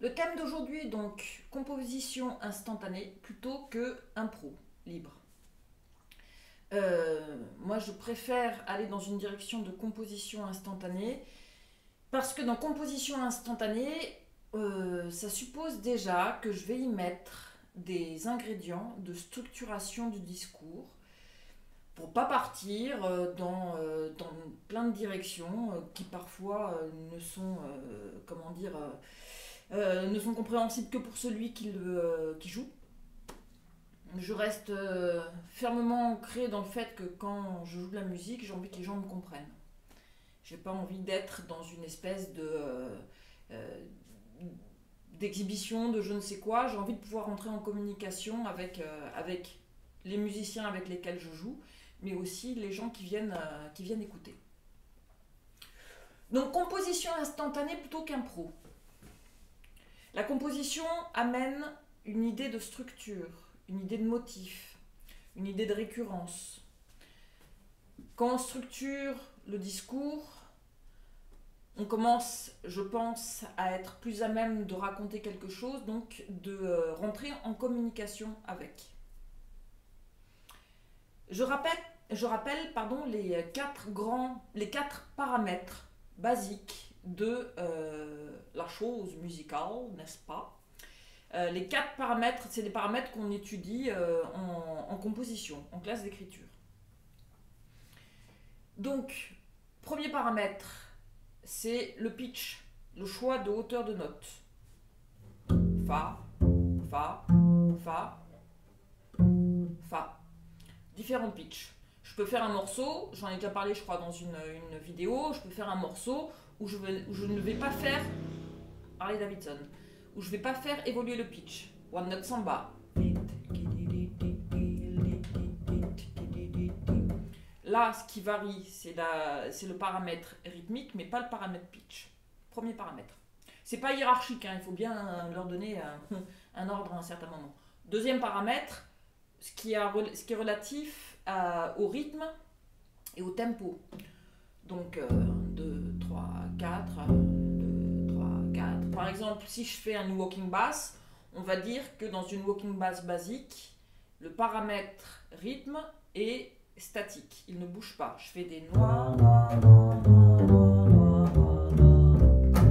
Le thème d'aujourd'hui, donc, composition instantanée plutôt que impro, libre. Moi, je préfère aller dans une direction de composition instantanée parce que dans composition instantanée, ça suppose déjà que je vais y mettre des ingrédients de structuration du discours pour pas partir dans plein de directions qui parfois ne sont, ne sont compréhensibles que pour celui qui joue. Je reste fermement ancrée dans le fait que quand je joue de la musique, j'ai envie que les gens me comprennent. J'ai pas envie d'être dans une espèce d'exhibition de je ne sais quoi. J'ai envie de pouvoir entrer en communication avec les musiciens avec lesquels je joue, mais aussi les gens qui viennent écouter. Donc composition instantanée plutôt qu'impro. La composition amène une idée de structure, une idée de motif, une idée de récurrence. Quand on structure le discours, on commence, je pense, à être plus à même de raconter quelque chose, donc de rentrer en communication avec. Je rappelle les quatre paramètres basiques de la chose musicale, n'est-ce pas? Les 4 paramètres, c'est des paramètres qu'on étudie en composition, en classe d'écriture. Donc, premier paramètre, c'est le pitch, le choix de hauteur de note. Fa, Fa, Fa, Fa. Différents pitchs. Je peux faire un morceau, j'en ai déjà parlé je crois dans une vidéo, je peux faire un morceau où je ne vais pas faire Harley Davidson, où je ne vais pas faire évoluer le pitch. One Note Samba. Là, ce qui varie, c'est le paramètre rythmique, mais pas le paramètre pitch. Premier paramètre. C'est pas hiérarchique, hein, il faut bien leur donner un ordre à un certain moment. Deuxième paramètre, ce qui est relatif au rythme et au tempo. Donc 2, 3, 4, 2, 3, 4. Par exemple, si je fais un walking bass, on va dire que dans une walking bass basique, le paramètre rythme est statique, il ne bouge pas. Je fais des noirs, noirs, noirs, noirs, noirs, noirs, noirs.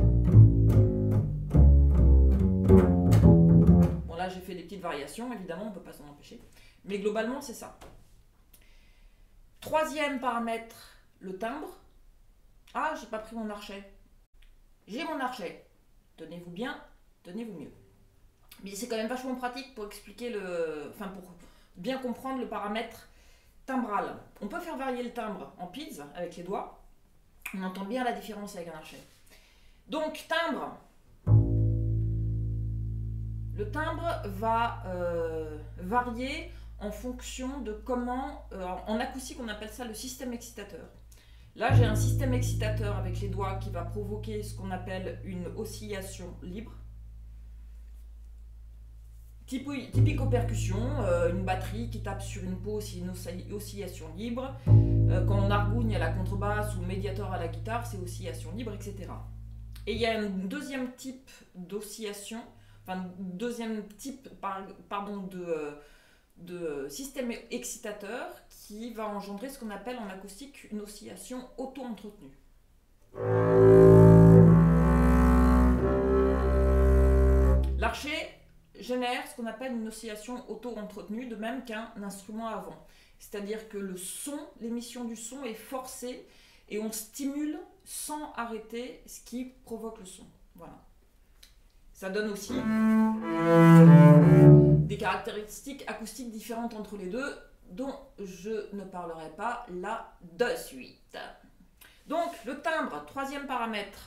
Bon là j'ai fait des petites variations, évidemment on ne peut pas s'en empêcher. Mais globalement c'est ça. Troisième paramètre, le timbre. Ah, j'ai pas pris mon archet. J'ai mon archet. Tenez-vous bien, tenez-vous mieux. Mais c'est quand même vachement pratique pour expliquer pour bien comprendre le paramètre timbral. On peut faire varier le timbre en pizz avec les doigts. On entend bien la différence avec un archet. Donc, timbre. Le timbre va varier en fonction de comment... en acoustique, on appelle ça le système excitateur. Là, j'ai un système excitateur avec les doigts qui va provoquer ce qu'on appelle une oscillation libre. Typique aux percussions, une batterie qui tape sur une peau, c'est une oscillation libre. Quand on argougne à la contrebasse ou médiator à la guitare, c'est oscillation libre, etc. Et il y a un deuxième type d'oscillation, de système excitateur qui va engendrer ce qu'on appelle en acoustique une oscillation auto-entretenue. L'archet génère ce qu'on appelle une oscillation auto-entretenue, de même qu'un instrument avant. C'est-à-dire que le son, l'émission du son est forcée et on stimule sans arrêter ce qui provoque le son. Voilà. Ça donne aussi des caractéristiques acoustiques différentes entre les deux, dont je ne parlerai pas là de suite. Donc, le timbre, troisième paramètre.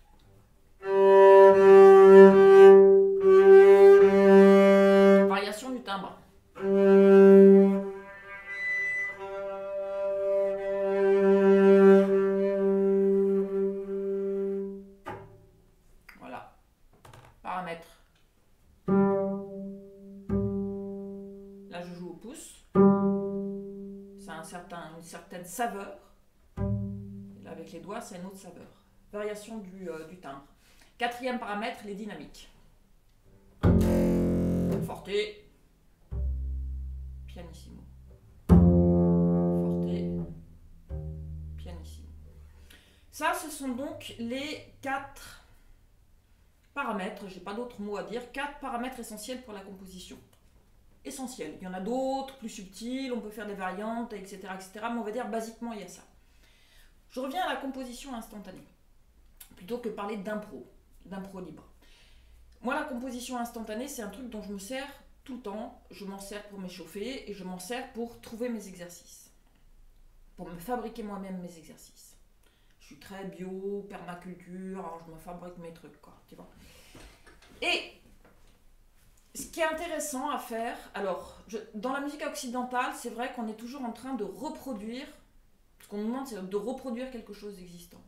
Variation du timbre. Voilà. Paramètre. Là, je joue au pouce. Ça a une certaine saveur. Et là, avec les doigts, c'est une autre saveur. Variation du timbre. Quatrième paramètre, les dynamiques. forte, pianissimo. Forte, pianissimo. Ça, ce sont donc les 4 paramètres, j'ai pas d'autres mots à dire, 4 paramètres essentiels pour la composition. Essentiels. Il y en a d'autres, plus subtils, on peut faire des variantes, etc., etc. Mais on va dire, basiquement, il y a ça. Je reviens à la composition instantanée, plutôt que parler d'impro libre. Moi, la composition instantanée, c'est un truc dont je me sers tout le temps. Je m'en sers pour m'échauffer et je m'en sers pour trouver mes exercices, pour me fabriquer moi-même mes exercices. Je suis très bio, permaculture, alors je me fabrique mes trucs, quoi, tu vois. Et ce qui est intéressant à faire, alors, dans la musique occidentale, c'est vrai qu'on est toujours en train de reproduire, ce qu'on nous demande, c'est de reproduire quelque chose d'existant.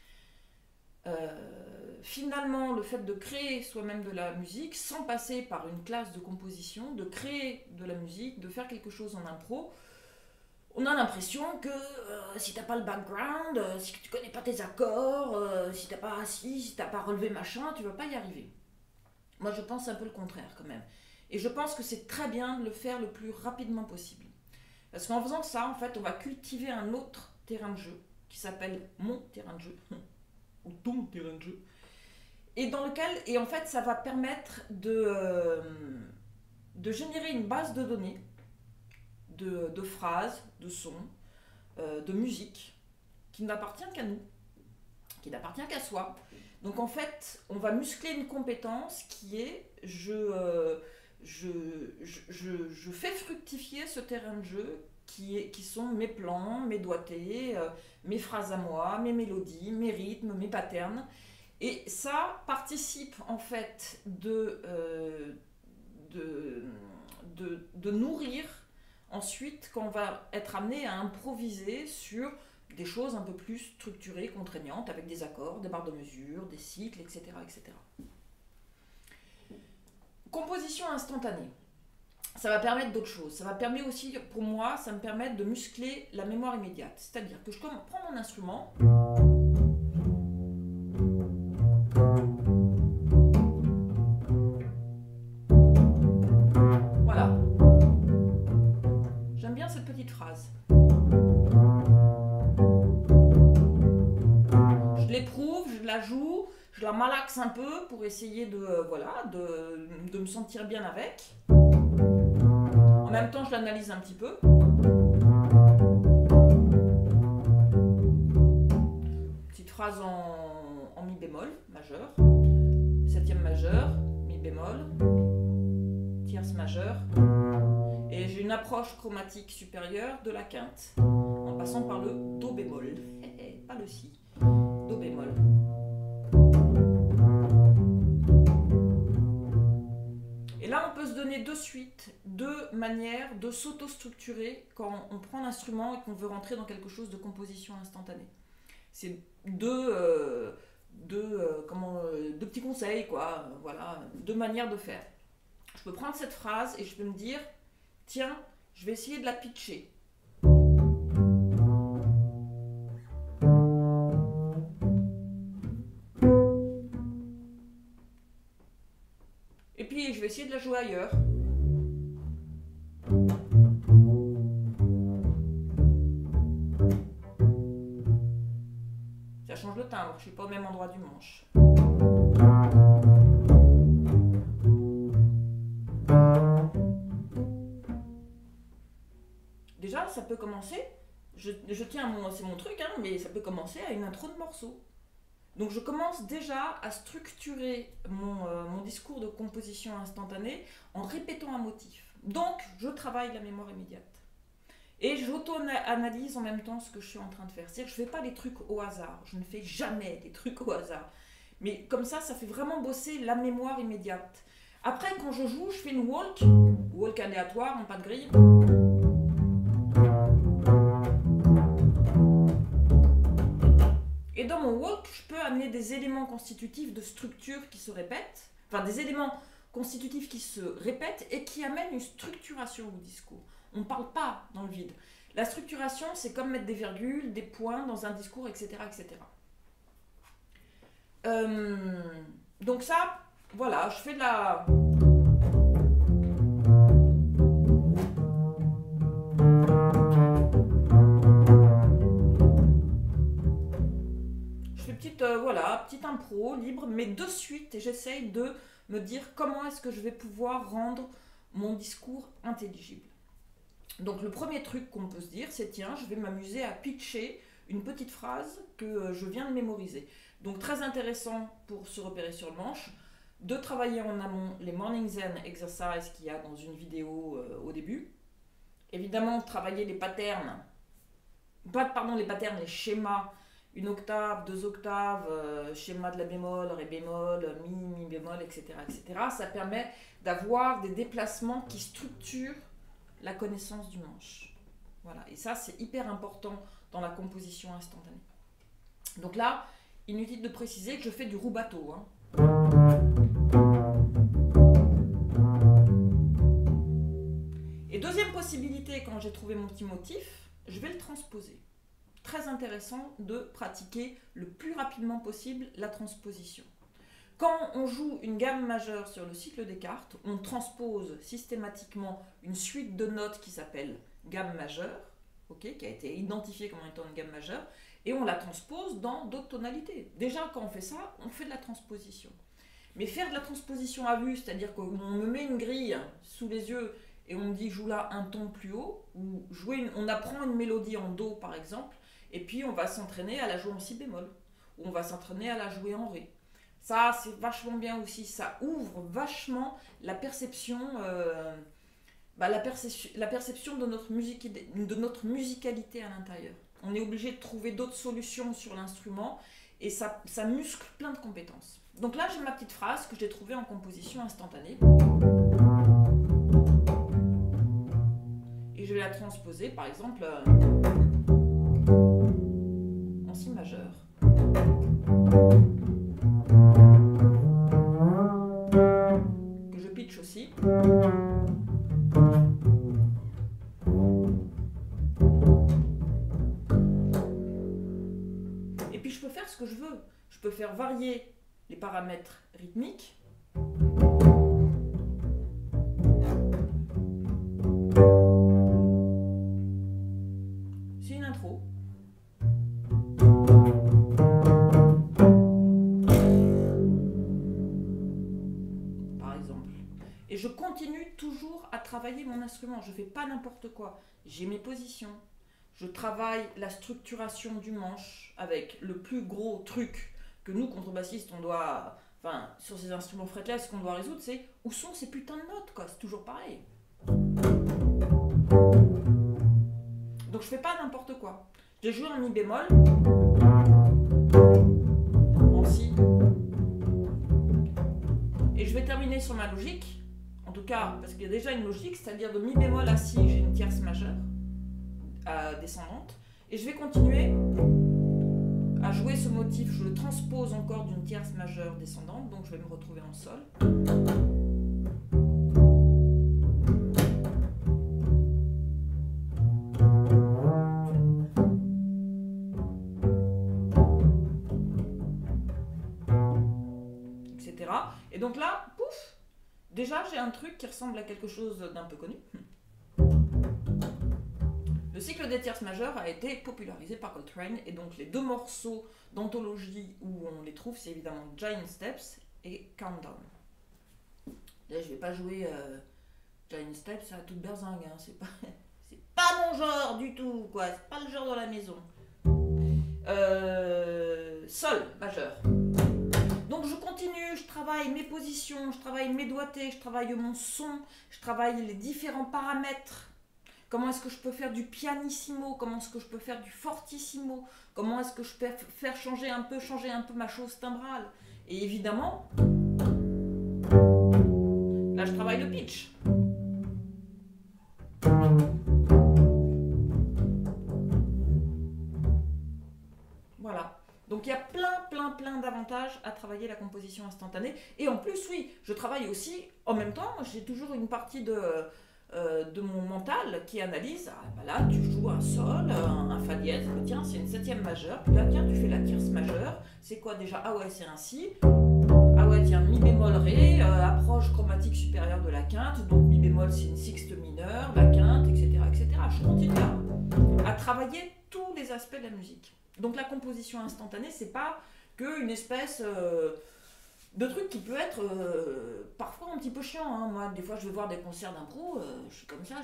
Finalement, le fait de créer soi-même de la musique, sans passer par une classe de composition, de créer de la musique, de faire quelque chose en impro, on a l'impression que si t'as pas le background, si tu connais pas tes accords, si t'as pas assis, si t'as pas relevé machin, tu vas pas y arriver. Moi, je pense un peu le contraire quand même. Et je pense que c'est très bien de le faire le plus rapidement possible. Parce qu'en faisant ça, en fait, on va cultiver un autre terrain de jeu qui s'appelle mon terrain de jeu, ou ton terrain de jeu, et dans lequel, et en fait, ça va permettre de générer une base de données, de phrases, de sons, de musique, qui n'appartient qu'à nous, qui n'appartient qu'à soi. Donc en fait, on va muscler une compétence qui est je fais fructifier ce terrain de jeu qui sont mes plans, mes doigtés, mes phrases à moi, mes mélodies, mes rythmes, mes patterns. Et ça participe en fait de nourrir ensuite quand on va être amené à improviser sur des choses un peu plus structurées, contraignantes, avec des accords, des barres de mesure, des cycles, etc., etc. Composition instantanée. Ça va permettre d'autres choses. Ça va permettre aussi, pour moi, ça me permet de muscler la mémoire immédiate. C'est-à-dire que je prends mon instrument. Voilà. J'aime bien cette petite phrase. Je l'éprouve, je la joue, je la malaxe un peu pour essayer de me sentir bien avec. En même temps, je l'analyse un petit peu. Petite phrase en mi bémol majeur, septième majeur, mi bémol, tierce majeur, et j'ai une approche chromatique supérieure de la quinte, en passant par le do bémol, pas le si, do bémol. Et là, on peut se donner de suite deux manières de s'auto-structurer quand on prend l'instrument et qu'on veut rentrer dans quelque chose de composition instantanée. C'est deux petits conseils, quoi. Voilà, deux manières de faire. Je peux prendre cette phrase et je peux me dire, tiens, je vais essayer de la pitcher. Et puis, je vais essayer de la jouer ailleurs. Ça change le timbre, je ne suis pas au même endroit du manche. Déjà, ça peut commencer, je tiens, c'est mon truc, hein, mais ça peut commencer à une intro de morceau. Donc je commence déjà à structurer mon discours de composition instantanée en répétant un motif. Donc je travaille la mémoire immédiate. Et j'auto-analyse en même temps ce que je suis en train de faire. C'est-à-dire que je ne fais pas des trucs au hasard. Je ne fais jamais des trucs au hasard. Mais comme ça fait vraiment bosser la mémoire immédiate. Après, quand je joue, je fais une walk aléatoire, non pas de grille. Et dans mon walk, je peux amener des éléments constitutifs de structure qui se répètent, enfin des éléments constitutifs qui se répètent et qui amènent une structuration au discours. On ne parle pas dans le vide. La structuration, c'est comme mettre des virgules, des points dans un discours, etc. etc. Donc ça, voilà, je fais de la... ensuite, voilà, petite impro, libre, mais de suite, j'essaye de me dire comment est-ce que je vais pouvoir rendre mon discours intelligible. Donc le premier truc qu'on peut se dire, c'est tiens, je vais m'amuser à pitcher une petite phrase que je viens de mémoriser. Donc très intéressant pour se repérer sur le manche, de travailler en amont les morning zen exercises qu'il y a dans une vidéo au début. Évidemment, travailler les patterns, les schémas, une octave, deux octaves, schéma de la bémol, ré bémol, mi bémol, etc., etc. Ça permet d'avoir des déplacements qui structurent la connaissance du manche. Voilà, et ça c'est hyper important dans la composition instantanée. Donc là, inutile de préciser que je fais du rubato. Hein. Et deuxième possibilité, quand j'ai trouvé mon petit motif, je vais le transposer. Très intéressant de pratiquer le plus rapidement possible la transposition. Quand on joue une gamme majeure sur le cycle des cartes, on transpose systématiquement une suite de notes qui s'appelle gamme majeure, okay, qui a été identifiée comme étant une gamme majeure, et on la transpose dans d'autres tonalités. Déjà, quand on fait ça, on fait de la transposition. Mais faire de la transposition à vue, c'est-à-dire qu'on me met une grille sous les yeux et on me dit joue là un ton plus haut, ou on apprend une mélodie en do par exemple, et puis on va s'entraîner à la jouer en si bémol, ou on va s'entraîner à la jouer en ré. Ça, c'est vachement bien aussi, ça ouvre vachement la perception, la perception de notre musicalité à l'intérieur. On est obligé de trouver d'autres solutions sur l'instrument, et ça muscle plein de compétences. Donc là, j'ai ma petite phrase que j'ai trouvée en composition instantanée. Et je vais la transposer, par exemple, en si majeur. Que je pitch aussi. Et puis je peux faire ce que je veux. Je peux faire varier les paramètres rythmiques. C'est une intro. Par exemple. Et je continue toujours à travailler mon instrument. Je ne fais pas n'importe quoi. J'ai mes positions. Je travaille la structuration du manche avec le plus gros truc que nous, contrebassistes, on doit... Enfin, sur ces instruments fretless, ce qu'on doit résoudre, c'est où sont ces putains de notes, quoi. C'est toujours pareil. Donc je fais pas n'importe quoi. J'ai joué en mi bémol, en si, et je vais terminer sur ma logique, en tout cas, parce qu'il y a déjà une logique, c'est-à-dire de mi bémol à si, j'ai une tierce majeure, descendante, et je vais continuer à jouer ce motif, je le transpose encore d'une tierce majeure descendante, donc je vais me retrouver en sol. Etc. Et donc là, pouf, déjà j'ai un truc qui ressemble à quelque chose d'un peu connu. Le cycle des tierces majeures a été popularisé par Coltrane, et donc les deux morceaux d'anthologie où on les trouve, c'est évidemment Giant Steps et Countdown. Là, je vais pas jouer Giant Steps à toute berzingue, hein. C'est pas mon genre du tout, quoi. C'est pas le genre de la maison. Sol majeur. Donc je continue, je travaille mes positions, je travaille mes doigtés, je travaille mon son, je travaille les différents paramètres. Comment est-ce que je peux faire du pianissimo? Comment est-ce que je peux faire du fortissimo? Comment est-ce que je peux faire changer un peu ma chose timbrale? Et évidemment, là je travaille le pitch. Voilà. Donc il y a plein d'avantages à travailler la composition instantanée. Et en plus, oui, je travaille aussi, en même temps, j'ai toujours une partie de mon mental qui analyse, ah, bah là tu joues un sol, un fa dièse, tiens c'est une septième majeure, puis là tiens tu fais la tierce majeure, c'est quoi déjà? Ah ouais c'est un si, ah ouais tiens mi bémol ré, approche chromatique supérieure de la quinte, donc mi bémol c'est une sixte mineure, la quinte, etc. etc. Je continue à travailler tous les aspects de la musique. Donc la composition instantanée, c'est pas qu'une espèce de truc qui peut être parfois un petit peu chiant. Hein. Moi, des fois, je vais voir des concerts d'impro, je suis comme ça,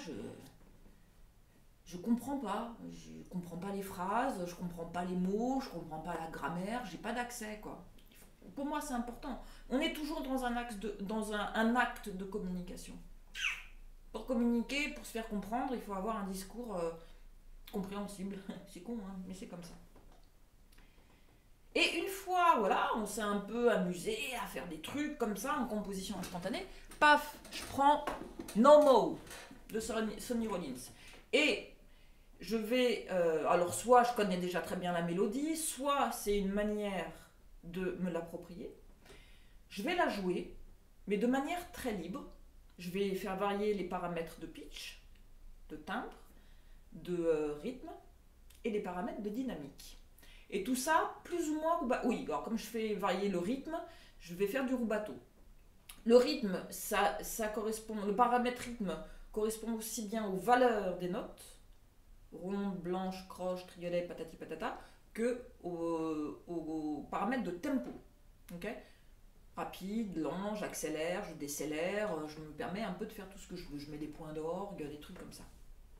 je comprends pas. Je comprends pas les phrases, je comprends pas les mots, je comprends pas la grammaire, j'ai pas d'accès, quoi. Pour moi, c'est important. On est toujours dans un acte de communication. Pour communiquer, pour se faire comprendre, il faut avoir un discours compréhensible. C'est con, hein, mais c'est comme ça. Et une fois, voilà, on s'est un peu amusé à faire des trucs comme ça en composition instantanée, paf, je prends No Mo de Sonny Rollins. Et je vais, alors soit je connais déjà très bien la mélodie, soit c'est une manière de me l'approprier. Je vais la jouer, mais de manière très libre. Je vais faire varier les paramètres de pitch, de timbre, de rythme et les paramètres de dynamique. Et tout ça, plus ou moins, oui, alors comme je fais varier le rythme, je vais faire du rubato. Le rythme, ça correspond, le paramètre rythme correspond aussi bien aux valeurs des notes, ronde, blanche, croche, triolet, patati patata, que aux paramètres de tempo. Okay, rapide, lent, j'accélère, je décélère, je me permets un peu de faire tout ce que je veux. Je mets des points d'orgue, des trucs comme ça.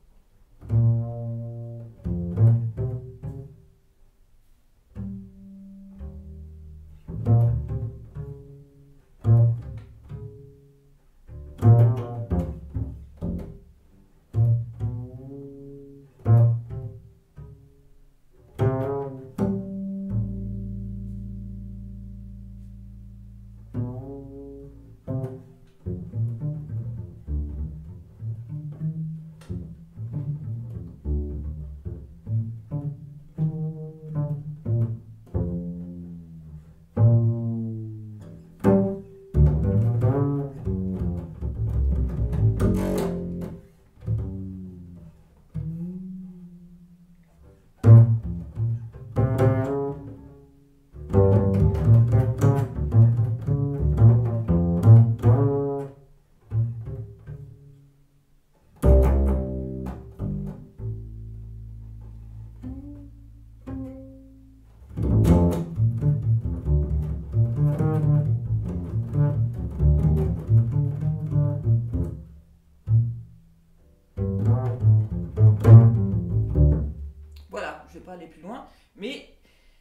Aller plus loin, mais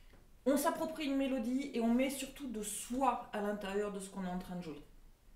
on s'approprie une mélodie et on met surtout de soi à l'intérieur de ce qu'on est en train de jouer.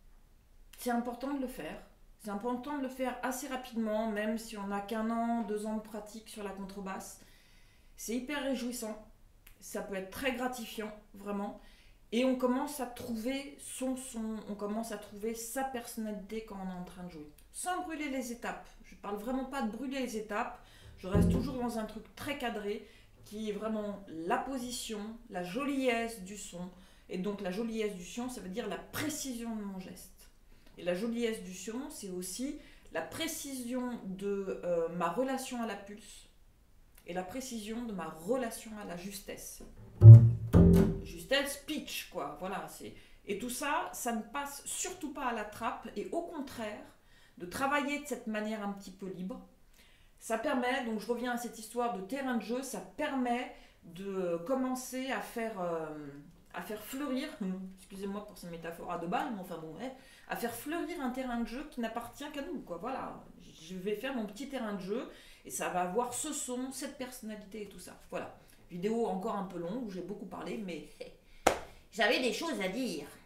C'est important de le faire. C'est important de le faire assez rapidement, même si on n'a qu'1 an, 2 ans de pratique sur la contrebasse. C'est hyper réjouissant. Ça peut être très gratifiant, vraiment. Et on commence à trouver son, on commence à trouver sa personnalité quand on est en train de jouer. Sans brûler les étapes. Je ne parle vraiment pas de brûler les étapes. Je reste toujours dans un truc très cadré qui est vraiment la position, la joliesse du son. Et donc la joliesse du son, ça veut dire la précision de mon geste. Et la joliesse du son, c'est aussi la précision de ma relation à la pulse et la précision de ma relation à la justesse. Justesse, pitch, quoi. Voilà, et tout ça, ça ne passe surtout pas à la trappe. Et au contraire, de travailler de cette manière un petit peu libre, ça permet, donc je reviens à cette histoire de terrain de jeu, ça permet de commencer à faire fleurir, excusez-moi pour ces métaphores à 2 balles, mais enfin bon, à faire fleurir un terrain de jeu qui n'appartient qu'à nous, quoi. Voilà, je vais faire mon petit terrain de jeu et ça va avoir ce son, cette personnalité et tout ça. Voilà, vidéo encore un peu longue où j'ai beaucoup parlé, mais j'avais des choses à dire.